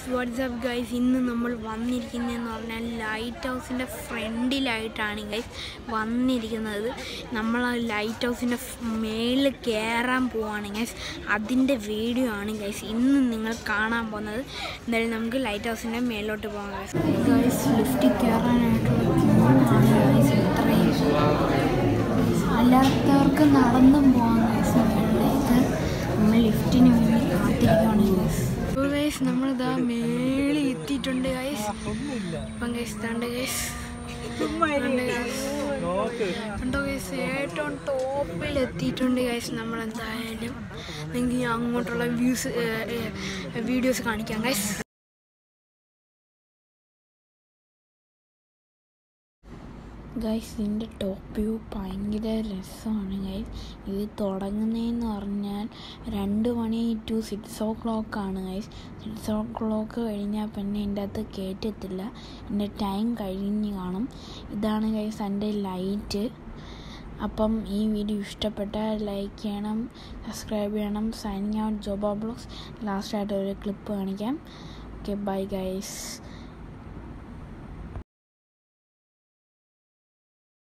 WhatsApp guys, ഇന്ന് നമ്മൾ വന്നിരിക്കുന്നതെന്ന് പറഞ്ഞാൽ ലൈറ്റ് ഹൗസിൻ്റെ ഫ്രണ്ടിലായിട്ടാണ് ഗൈസ് വന്നിരിക്കുന്നത്. നമ്മൾ ആ ലൈറ്റ് ഹൗസിൻ്റെ മേളിൽ കയറാൻ പോവാണ് ഗൈസ്. അതിൻ്റെ വീഡിയോ ആണ് ഗൈസ് ഇന്ന് നിങ്ങൾ കാണാൻ പോകുന്നത്. എന്തായാലും നമുക്ക് ലൈറ്റ് ഹൗസിൻ്റെ മേളിലോട്ട് പോകാം ഗൈസ്. ലിഫ്റ്റിൽ കയറാനായിട്ടുള്ള ഗൈസ് ഇത്രയും അല്ലാത്തവർക്ക് നടന്നും പോകാം ഗൈസ്. മേളിലേക്ക് നമ്മൾ ലിഫ്റ്റിന് വേണ്ടി കാത്തിരിക്കുകയാണ് ഗൈസ്. നമ്മളിതാ മേളിൽ എത്തിയിട്ടുണ്ട് ഗൈസ്. അപ്പം ഗൈസ് കണ്ടോ ഗൈസ്, ഏറ്റവും ടോപ്പിൽ എത്തിയിട്ടുണ്ട് ഗൈസ്. നമ്മളെന്തായാലും നിങ്ങൾക്ക് അങ്ങോട്ടുള്ള വീഡിയോസ് കാണിക്കാം ഗൈസ്. ഗൈസ് ഇതിൻ്റെ ടോപ്പ് വ്യൂ ഭയങ്കര രസമാണ് ഗൈസ്. ഇത് തുടങ്ങുന്നതെന്ന് പറഞ്ഞാൽ 2 മണി to 6 o'clock ആണ് ഗൈസ്. 6 o'clock കഴിഞ്ഞാൽ പിന്നെ എൻ്റെ അകത്ത് കയറ്റത്തില്ല, എൻ്റെ ടൈം കഴിഞ്ഞ് കാണും. ഇതാണ് ഗൈസ് എൻ്റെ ലൈറ്റ്. അപ്പം ഈ വീഡിയോ ഇഷ്ടപ്പെട്ടാൽ ലൈക്ക് ചെയ്യണം, സബ്സ്ക്രൈബ് ചെയ്യണം. Signing out Joba blogs. ലാസ്റ്റായിട്ട് ഒരു ക്ലിപ്പ് കാണിക്കാം. Okay, bye guys.